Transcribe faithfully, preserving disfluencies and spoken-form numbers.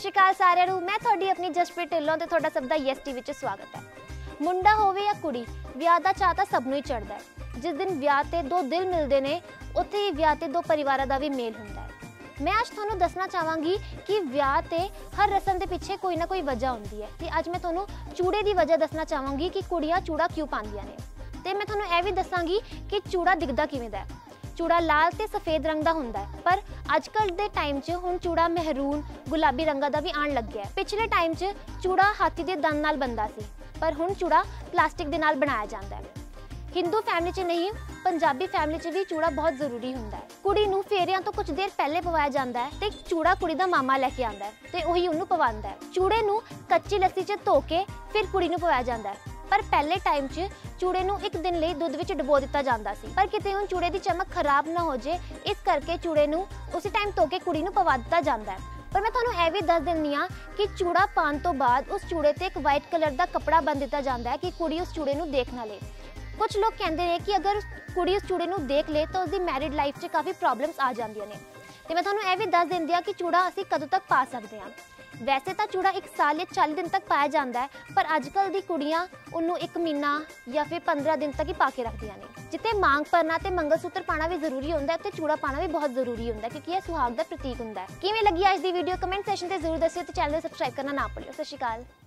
ਸ਼੍ਰੀ ਅਕਾਲ ਸਾਰਿਆਂ ਨੂੰ। मैं ਤੁਹਾਡੀ अपनी जसप्रीत ढिल्लों ਤੇ ਤੁਹਾਡਾ ਸਭ ਦਾ ਯੈਸ ਟੀਵੀ 'ਚ ਸਵਾਗਤ है। मुंडा होवे या कुड़ी, ਵਿਆਹ ਦਾ ਚਾਅ ਤਾਂ ਸਭ ਨੂੰ ਹੀ ਚੜਦਾ ਹੈ। जिस दिन ਵਿਆਹ ਤੇ ਦੋ ਦਿਲ ਮਿਲਦੇ ਨੇ ਉੱਥੇ ਹੀ ਵਿਆਹ ਤੇ ਦੋ ਪਰਿਵਾਰਾਂ ਦਾ ਵੀ ਮੇਲ ਹੁੰਦਾ ਹੈ। मैं आज ਤੁਹਾਨੂੰ ਦੱਸਣਾ ਚਾਹਾਂਗੀ ਕਿ ਵਿਆਹ ਤੇ ਹਰ ਰਸਮ ਦੇ ਪਿੱਛੇ ਕੋਈ ਨਾ ਕੋਈ ਵਜ੍ਹਾ ਹੁੰਦੀ ਹੈ ਤੇ ਅੱਜ ਮੈਂ ਤੁਹਾਨੂੰ ਚੂੜੇ ਦੀ ਵਜ੍ਹਾ ਦੱਸਣਾ ਚਾਹਾਂਗੀ ਕਿ ਕੁੜੀਆਂ ਚੂੜਾ ਕਿਉਂ ਪਾਉਂਦੀਆਂ ਨੇ ਤੇ ਮੈਂ ਤੁਹਾਨੂੰ ਇਹ ਵੀ ਦੱਸਾਂਗੀ ਕਿ ਚੂੜਾ ਦਿਖਦਾ ਕਿਵੇਂ ਦਾ ਹੈ। चूड़ा लाल ते सफेद रंग का होंदा है पर अजकल दे टाइम च हुण चूड़ा महरून गुलाबी रंगा का भी आण लग गया है। पिछले टाइम च चूड़ा हाथी दे दंद नाल बनदा सी पर हुण चूड़ा प्लास्टिक दे नाल बनाया जांदा है। हिंदू फैमिली च नहीं पंजाबी फैमिली च भी चूड़ा बहुत जरूरी हुंदा है। कुड़ी नूं फेरियां तो कुछ देर पहले पवाया जांदा है ते चूड़ा कुड़ी दा मामा लैके आंदा है ते ओही उहनूं पवांदा है। चूड़े नूं कच्ची लस्सी च धो के फिर कुड़ी नूं पवाया जांदा है पर पहले टाइम च चूड़े नूं एक दिन लई दुध विच डुबो दिता जांदा सी पर किते हुण चूड़े दी चमक खराब ना हो जाए इस करके चूड़े नूं उसी टाइम धो के कुड़ी नूं पवा दिता जांदा है। पर मैं तुहानूं ਇਹ ਵੀ ਦੱਸ ਦਿੰਦੀ ਹਾਂ कि चूड़ा पाउण तो बाद उस चूड़े ते एक वाइट कलर का कपड़ा बन दिता जांदा है कि कुड़ी उस चूड़े नूं देख ना ले। कुछ लोग कहते हैं कि अगर कुड़ी उस चूड़े नूं देख ले तो उसकी मैरिड लाइफ च काफ़ी प्रॉब्लम्स आ जांदियां ने ते मैं तुहानूं ਇਹ ਵੀ ਦੱਸ ਦਿੰਦੀ ਹਾਂ कि चूड़ा असीं कदों तक पा सकते हैं। वैसे तो चूड़ा एक साल या चालीस दिन तक पाया जाता है पर अजकल दी कुड़ियां उन्होंने एक महीना या फिर पंद्रह दिन तक ही पा के रखदियां ने। जिते मांग भरना ते मंगलसूत्र पाना भी जरूरी होंदा है ते चूड़ा पाना भी बहुत जरूरी होंदा है क्योंकि यह सुहाग का प्रतीक होंदा है। किवें लगी आज दी वीडियो कमेंट सैशन ते जरूर दस्सिओ ते चैनल सब्सक्राइब करना ना भुल्लिओ। सत श्री अकाल।